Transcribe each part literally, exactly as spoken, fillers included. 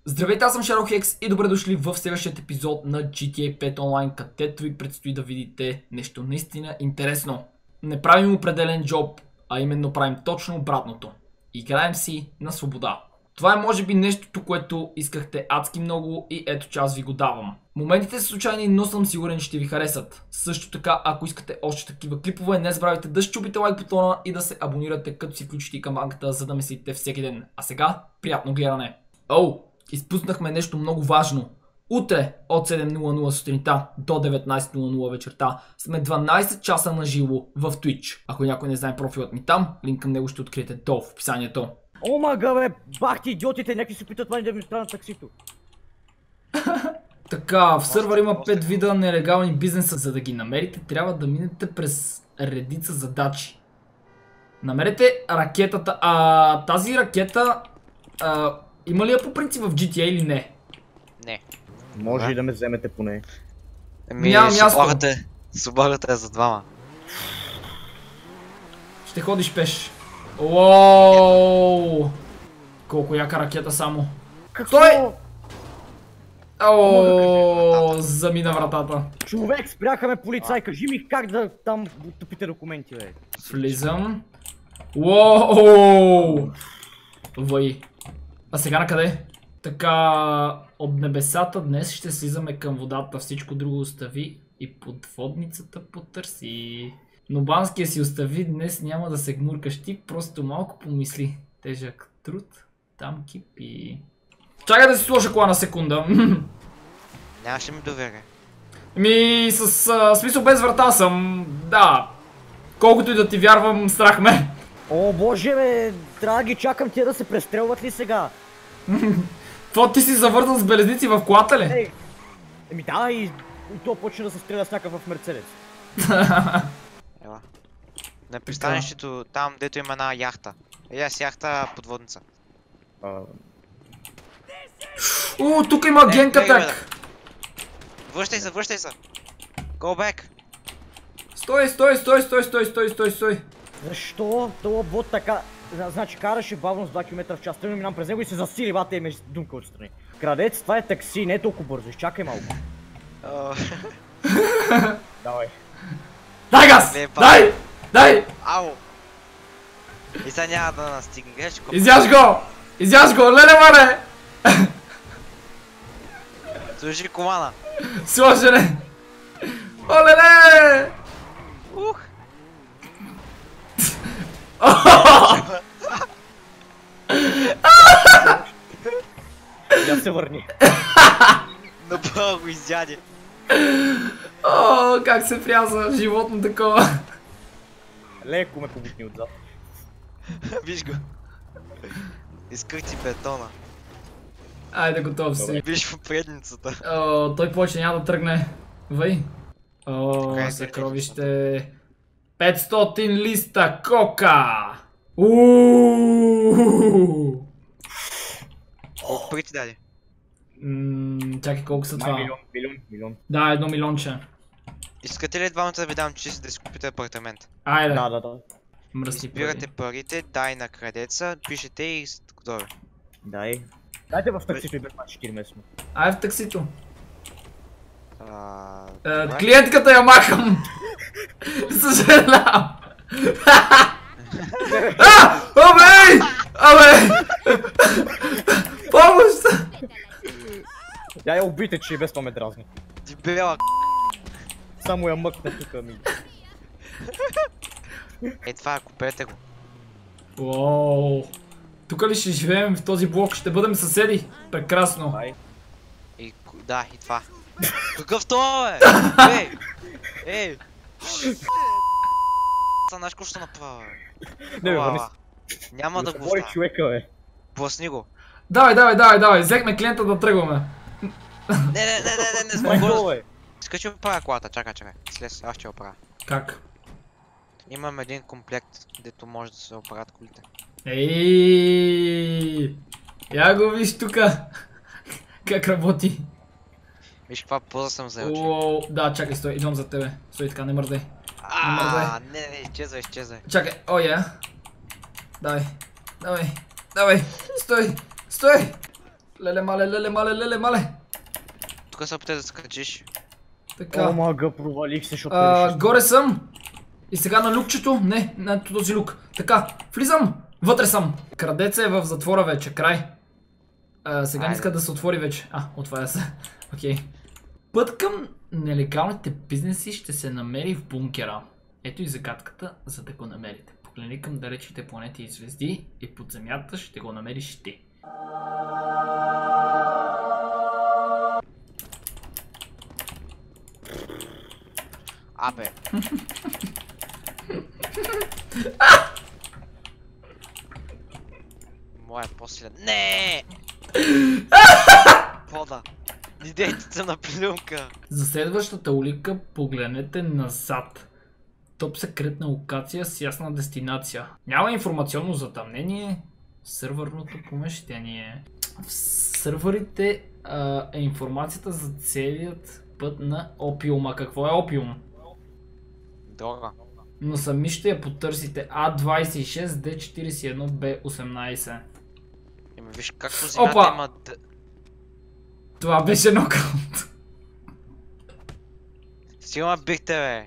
Здравейте, аз съм Шарохекс и добре дошли в следващия епизод на джи ти ей пет онлайн, където ви предстои да видите нещо наистина интересно. Не правим определен джоб, а именно правим точно обратното. Играем си на свобода. Това е може би нещото, което искахте адски много и ето че аз ви го давам. Моментите са случайни, но съм сигурен, че ще ви харесат. Също така, ако искате още такива клипове, не забравяйте да щупите лайк бутона и да се абонирате, като си включите и камбанката, за да ме следите всеки ден. А сега, приятно гледане! Оу! Изпуснахме нещо много важно. Утре от седем нула нула сутринта до деветнайсет нула нула вечерта сме дванайсет часа на живо в Twitch. Ако някой не знае профилът ми там, линк към него ще откриете долу в описанието. О, мага бе, бах ти идиотите, някакви се питат мани да ми спра на таксито. Така, в сървър има пет вида нелегални бизнеса. За да ги намерите, трябва да минете през редица задачи. Намерете ракетата. А тази ракета а, има ли я по принцип в джи ти ей или не? Не. Може и да ме вземете поне. Еми, Няма място. субагата, субагата е за двама. Ще ходиш пеш. Уоу! Колко яка ракета само. Какво? Той! Ооо, замина вратата. Човек, спряха ме полицай, кажи ми как да там топите документи, бе. Влизам. Уоу! Въй. А сега на къде? Така, от небесата днес ще слизаме към водата, всичко друго остави и подводницата потърси. Но банския си остави, днес няма да се гмуркаш ти, просто малко помисли. Тежък труд, там кипи. Чакай да си сложа кола на секунда. Нямаше ми доверие. Ми, с а, смисъл без врата съм, да. Колкото и да ти вярвам, страх ме. О, боже бе, трябва да ги чакам тия да се престрелват ли сега? Какво ти си завързан с белезници в колата ли? Ей, еми да, и, и то почне да се стреля с някакъв мерцедес. Ела. На пристанището, там дето има една яхта. Еля с яхта подводница. А... Уу, тук има генка так. Връщай се, връщай се. Go back. Стой, стой, стой, стой, стой, стой, стой, стой. Защо това бот така... Значи караше бавно с два километра в час, тръгна минам през него и се засили бата и ме думка отстрани. Крадец, това е такси, не е толкова бързо, изчакай малко. Давай. Дай газ! Дай! Дай! Ау! И сега няма да настигне, гледаш го. Изяж го! Изяж го! Леле, маре! Служи комана. Сложене! Олеле! Ух! Я се върни. Направо го изяде. О, как се пряза животно такова. Леко ме побутни отзад. Виж го. Исках ти бетона. Айде, готов си. Виж по предницата. О, той повече няма да тръгне. Въй. О, Кое е съкровище. петстотин листа кока. Uuuu. Колко пари ти даде? Ммм, чакай, колко са това? Милион, милион, милион. Да, едно милионче. Искате ли двамата да ви дам чисто да си купите апартамент? Айде. Да, да, да. Мръсни Избирате пари. парите, дай на крадеца, пишете и готове. Дай. Дайте в таксито и без мачи четири месеца. Ай в таксито. А, Е, добре. клиентката я махам. Съжалявам. А! Абе! Абе! Помощ! Я я убийте, че и без това ме дразни. Дебела. Само я мъкна тука ми. Е, това, купете го. Уоу. Тук ли ще живеем в този блок? Ще бъдем съседи. Прекрасно. Дай. И, ку- да, и това. Какъв това, бе? Ей! Ей! Знаеш какво ще направя, бе? Не, бе, Ала, върни ала. Няма да го говори оставя. човека, бе. Блъсни го. Давай, давай, давай, давай. Взехме клиента да тръгваме. Не, не, не, не, не, не, Спрай долу, спокойно. бе. Искаш да оправя колата, чакай, чакай. Слез, аз ще оправя. Как? Имам един комплект, дето може да се оправят колите. Ей! Я го виж тука. Как работи. Виж каква поза съм взел, че. Уоу, да, чакай, стой, идвам за тебе. Стой така, не мърдай. Ааа, не, не, изчезвай, изчезвай. Чакай, о, я. Давай, давай, давай, стой, стой. Леле мале, леле мале, леле мале. Тук се опитай да се качиш. Така. Омага, провалих се, защото А, реших. горе съм. И сега на люкчето. Не, на този люк. Така, влизам. Вътре съм. Крадеца е в затвора вече, край. А, сега не Айде. иска да се отвори вече. А, отваря се. Окей. Път към нелегалните бизнеси ще се намери в бункера. Ето и загадката, за да го намерите. Погледни към далечните планети и звезди и под земята ще го намериш ти. Абе. Моя е по-силен. Не! Пода. Идеята на плюнка. За следващата улика погледнете назад. Топ секретна локация с ясна дестинация. Няма информационно затъмнение. Сървърното помещение. В сървърите а, е информацията за целият път на опиума. Какво е опиум? Дрога. Но сами ще я потърсите. А двайсет и шест, Д четирийсет и едно, Б осемнайсет. Еми виж как по земята Опа! има... д- Това беше нокаут. Сигурно бихте, бе.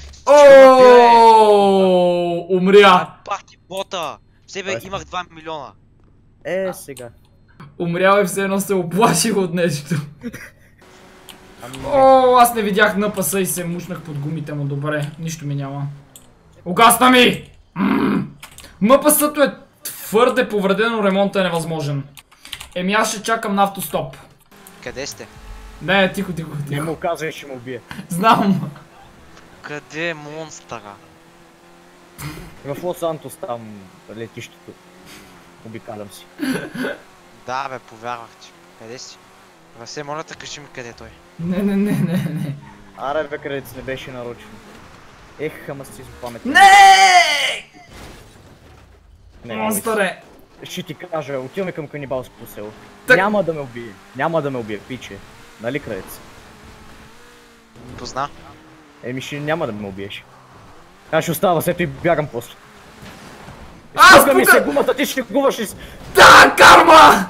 Ооо, умря. А, пах ти бота! В себе Тоест- имах два милиона. Е, сега. Умрял и все едно се оплаших от нещо. Ами, О, аз не видях напаса и се мушнах под гумите му. Добре, нищо ми няма. Угасна ми! Мъпасъто е твърде повредено, ремонтът е невъзможен. Еми аз ще чакам на автостоп. Къде сте? Не, тихо, тихо, не тихо. му казвай, ще му убие. Знам. Къде е монстъра? В Лос Сантос там, летището. Обикалям си. Да, бе, повярвах ти. Къде си? Васе, моля да кажи ми къде е той. Не, не, не, не, не. Аре, бе, където не беше нарочно. Ех, ама си с памет. Не! Не, Монстъре! ще ти кажа, отиваме към канибалското село. Так- Няма да ме убие. Няма да ме убие, пиче. Нали, крадец? Позна. Еми, ще няма да ме убиеш. Аз ще остава, след и бягам после. А, Тука ми се спука! гумата, ти ще гуваш ли? с- Да, карма!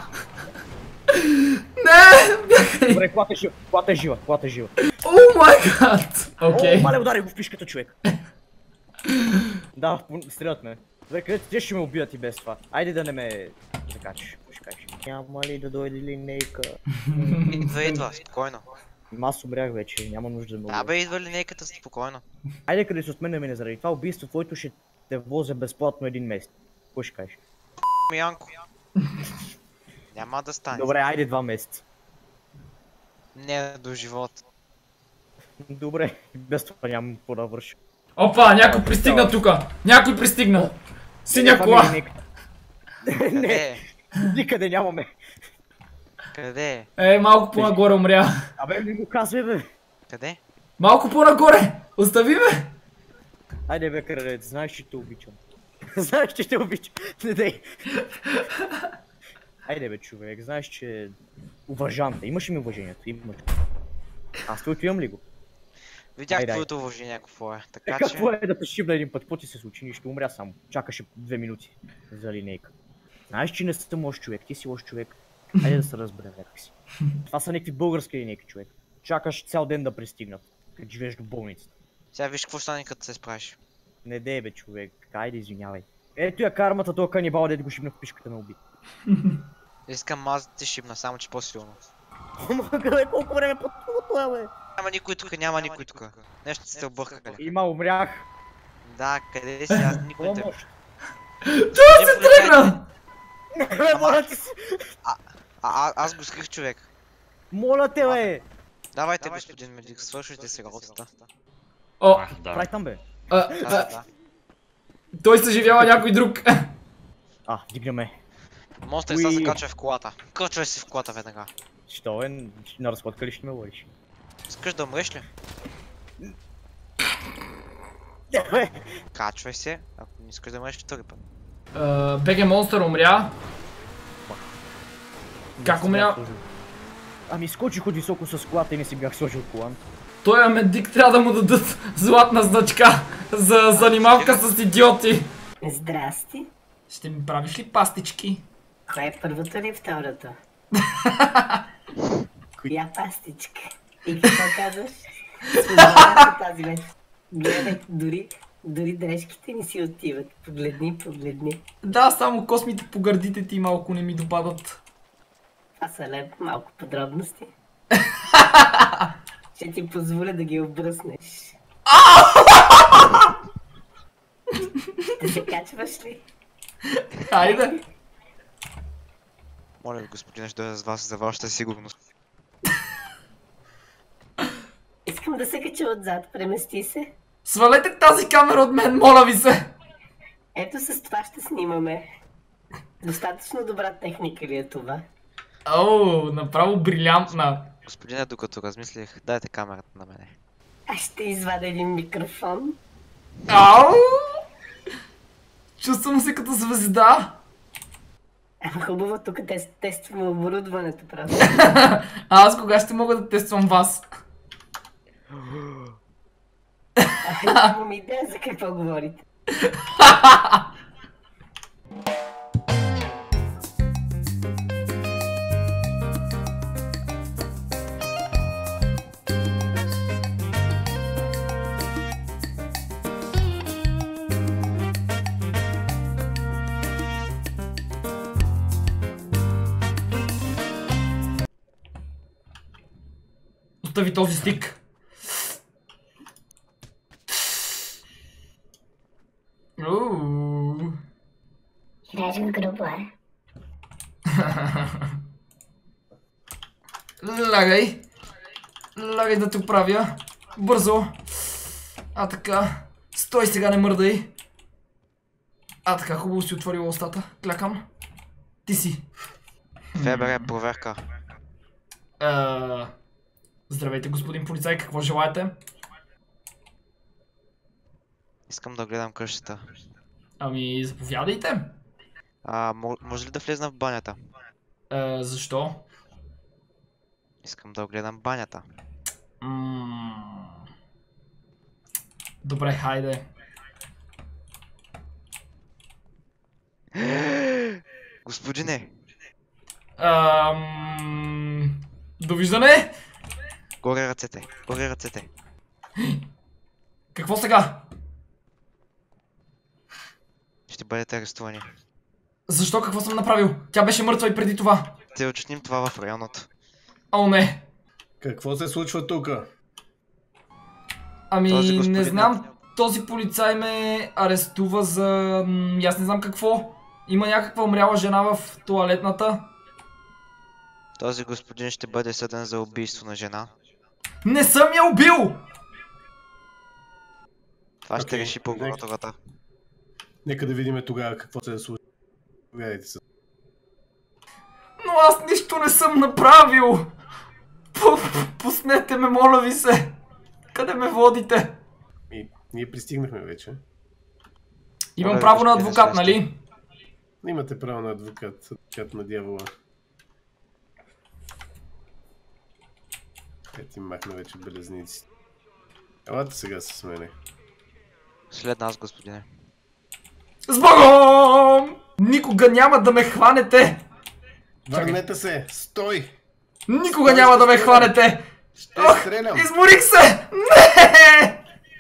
Не! Бягай! Добре, колата е жива, колата е жива, колата е жива. О май гад! Окей. О, мале, удари го в пишката, човек. Да, пон- стрелят ме. Добре, където те ще ме убият и без това. Айде да не ме закачиш, какво ще кажеш? Няма ли да дойде линейка? Идва, идва, спокойно. Аз умрях вече, няма нужда да ме Да, убият. бе, идва линейката спокойно. Айде къде се отмене мене заради това убийство, твоето ще те возя безплатно един месец. Какво ще кажеш? Янко. Няма да стане. Добре, айде два месеца. Не до живот. Добре, без това нямам какво да върша. Опа, някой пристигна тука! Някой пристигна! Синя Това ми е кола! линейката. Къде е? Никъде нямаме. Къде е? Е, малко по-нагоре умря. Абе, не го казвай, бе. Къде? Малко по-нагоре! Остави ме! Айде, бе, крадец, знаеш, че те обичам. Знаеш, че те обичам. Не дей. Айде, бе, човек, знаеш, че уважавам те. Имаш ли ми уважението? Имаш. Аз твоето имам ли го? Видях Айде, твоето уважение какво е. Е, Така че... какво е да те шибна един път? Какво ти се случи? Нищо, умря само. Чакаше две минути за линейка. Знаеш, че не съм лош човек, ти си лош човек. Айде да се разберем някакси. Това са някакви български линейки, човек. Чакаш цял ден да пристигнат, като живееш до болницата. Сега виж какво стане като се справиш. Не дей, бе, човек. Айде, извинявай. Ето я кармата, този канибал, дед го шибна в пишката ме уби. Искам аз да те шибна, само че по-силно. Ама, бе, колко време по това, бе? Няма никой тук, няма никой тук. Нещо сте объркали. Има, умрях. Да, къде си аз? Никой не те... Помощ. Това се тръгна! Бе, моля ти се. А, а, аз го скрих човек. Моля те, бе. Давайте господин медик, свършите си работата. О, Прай там, бе. а, Да, а, да, да. той съживява някой друг. А, дигнаме. Монстър сега Уи. закачва в колата. Качвай си в колата веднага. Що е? На разходка ли ще ме ловиш? Искаш да умреш ли? Бе. Качвай се, ако не искаш да умреш втори път. БГ Монстър умря. Как умря? Ами скочих от високо с колата и не си бях сложил колан. Той медик трябва да му дадат златна значка за занимавка с идиоти. Здрасти. Ще ми правиш ли пастички? Кое е първата или втората? Коя пастичка? И какво казваш? Спознавам тази вече. Гледай, дори, дори дрежките ни си отиват. Погледни, погледни. Да, само космите по гърдите ти малко не ми допадат. Това са леп, малко подробности. Ще ти позволя да ги обръснеш. Ще се качваш ли? Хайде. Моля ви, господине, ще дойда с вас за вашата сигурност. Искам да се кача отзад, премести се. Свалете тази камера от мен, моля ви се. Ето с това ще снимаме. Достатъчно добра техника ли е това? О, направо брилянтна. Господине, докато размислих, дайте камерата на мене. Аз ще извадя един микрофон. Ау! Чувствам се като звезда. Ама хубаво, тук тест, тестваме оборудването, просто. А аз кога ще мога да тествам вас? А, имам идея за какво говорите. Остави този стик. Ууу. Даже грубо е. Лягай. Лягай да те оправя. Бързо. А така. Стой сега, не мърдай. А така, хубаво си отворила устата. Клякам. Ти си. Фебер е проверка. Uh, здравейте, господин полицай, какво желаете? Искам да гледам къщата. Ами, заповядайте. А, може ли да влезна в банята? Uh, защо? Искам да огледам банята. Mm. Добре, хайде. Господине! Um... Довиждане! Горе ръцете, горе ръцете. Какво сега? Ще бъдете арестувани. Защо? Какво съм направил? Тя беше мъртва и преди това. Ще уточним това в районното. О, не. Какво се случва тука? Ами, Този не господин знам. Този полицай ме арестува за... м, Аз не знам какво. Има някаква умряла жена в тоалетната. Този господин ще бъде съден за убийство на жена. Не съм я убил! Това ще Окей, реши прокуратурата. Нека да видим тогава какво се е случило. Повядайте се. Но аз нищо не съм направил! Пуснете ме, моля ви се! Къде ме водите? И ние пристигнахме вече. Имам Моля ви, право на господин адвокат, следствие. нали? Имате право на адвокат, адвокат на дявола. Е, ти махна вече белезници. Елате сега с мене. След нас, господине. С Богом! Никога няма да ме хванете! Върнете се! Стой! Никога няма да ме хванете! Ще Ох, стрелям! изморих се! Не!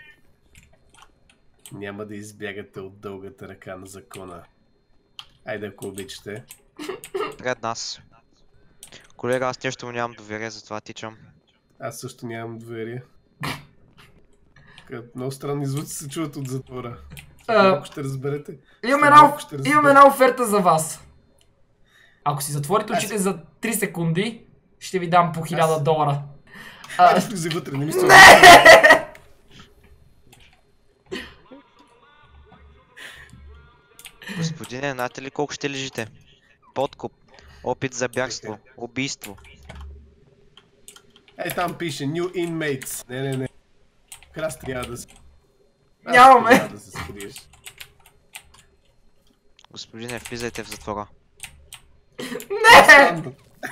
Няма да избягате от дългата ръка на закона. Айде, ако обичате. Пред нас. Колега, аз нещо му нямам доверие, затова тичам. Аз също нямам доверие. Като много странни звуци се чуват от затвора. А, Малко ще разберете. Имам След една, малко ще разберете. имам една оферта за вас. Ако си затворите Аз- очите за три секунди, ще ви дам по хиляда Аз- долара. Айде, А, влизай вътре, не ми се... Господине, знаете ли колко ще лежите? Подкуп, опит за бягство, убийство. Ей, там пише New Inmates. Не, не, не. Краст трябва да се... Краст Нямаме. трябва да се скриеш. Господине, влизайте в затвора. не!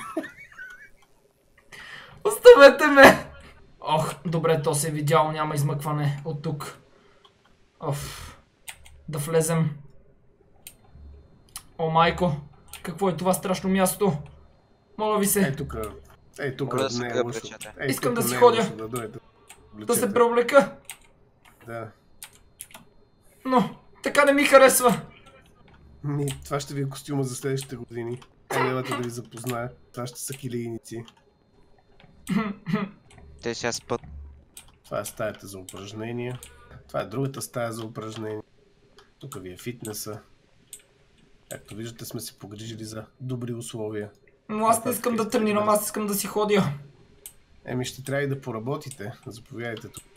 Оставете ме! Ох, добре, то се е видяло, няма измъкване от тук. Оф. Да влезем. О, майко, какво е това страшно място? Моля ви Ей се, тук. Ей тук Моля да се не е лошо. облечете. Ей, Искам тук да си не е ходя. лошо Да дойдете. да се преоблека. Да. Но, така не ми харесва. Ми, това ще ви е костюма за следващите години. Ей, елате да ви запозная. Това ще са килийници. Те сега спът. Това е стаята за упражнения. Това е другата стая за упражнения. Тук ви е фитнеса. Както виждате, сме се погрижили за добри условия. Но аз не искам да тренирам, аз искам да си ходя. Еми, ще трябва и да поработите. Заповядайте тук.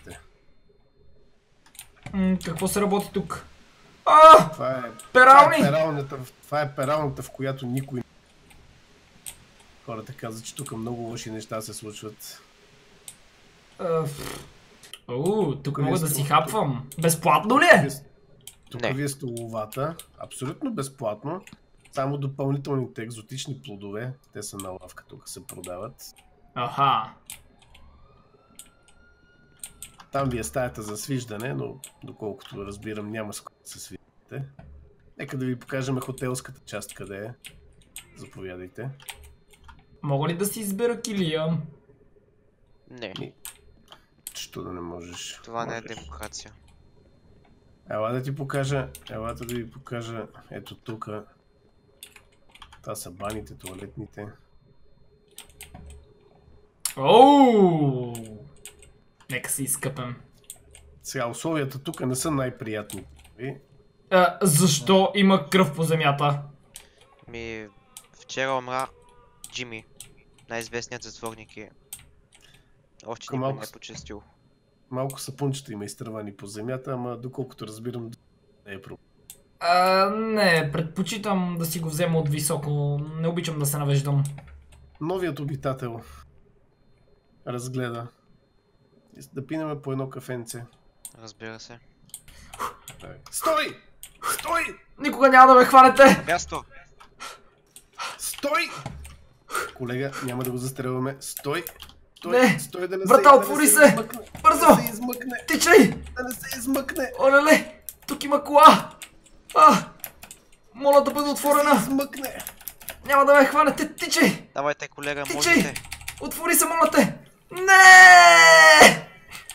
М, какво се работи тук? А! Това е, Перални! Това е пералната, в- това е пералната, в която никой... Хората казват, че тук много лоши неща се случват. О, тук Тук мога ви е да си стол- хапвам. Безплатно ли е? Тук Не. ви е столовата. Абсолютно безплатно. Само допълнителните екзотични плодове. Те са на лавка, тук се продават. Аха. Там ви е стаята за свиждане, но доколкото разбирам, няма с кого да се свиждате. Нека да ви покажем хотелската част къде е. Заповядайте. Мога ли да си избера килия? Не, Що да не можеш? това не е Можеш. демокрация. Ела да ти покажа, елата да ви покажа, ето тук. Това са баните, туалетните. Оу! Нека се изкъпем. Сега, условията тук не са най-приятни. А, защо има кръв по земята? Ми, вчера умра Джими, най-известният затворник и още Към никой малко не е с- почистил. Малко сапунчета има изтървани по земята, ама доколкото разбирам, не е проблем. А, не, предпочитам да си го взема от високо. Не обичам да се навеждам. Новият обитател разгледа. Да пинеме по едно кафенце. Разбира се. Стой! Стой! Никога няма да ме хванете! Място! Стой! Колега, няма да го застрелваме. Стой! Стой! Не! Стой да не Врата, се, да отвори не се! измъкне! Бързо! Да не се измъкне! Тичай! Да не се измъкне! Олеле! Тук има кола! А! Моля да бъде Да отворена! се измъкне! Няма да ме хванете! Тичай! Давайте, колега, Тичай! можете! Отвори се, моля те! Не!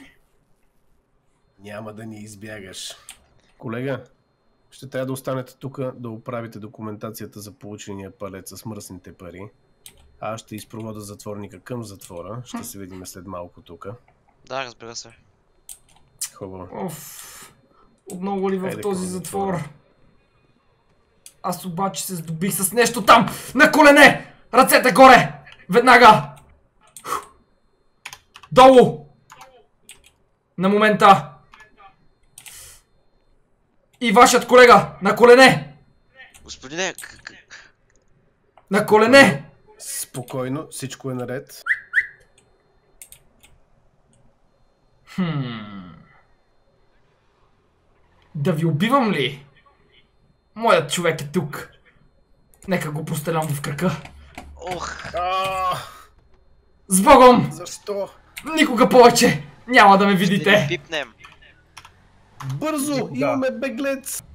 Няма да ни избягаш. Колега, ще трябва да останете тук да оправите документацията за получения палец с мръсните пари. А аз ще изпровода затворника към затвора. Ще се видим след малко тук. Да, разбира се. Хубаво. Оф, отново ли в Хайде, този към затвор? затвора. Аз обаче се здобих с нещо там! На колене! Ръцете горе! Веднага! Долу! На момента! И вашият колега! На колене! Господине, к- к- На колене! Спокойно, всичко е наред. Хм. Да ви убивам ли? Моят човек е тук. Нека го постелям в крака. ох, А, С Богом! защо? Никога повече няма да ме ще ви видите! пипнем. Бързо! Да. Имаме беглец!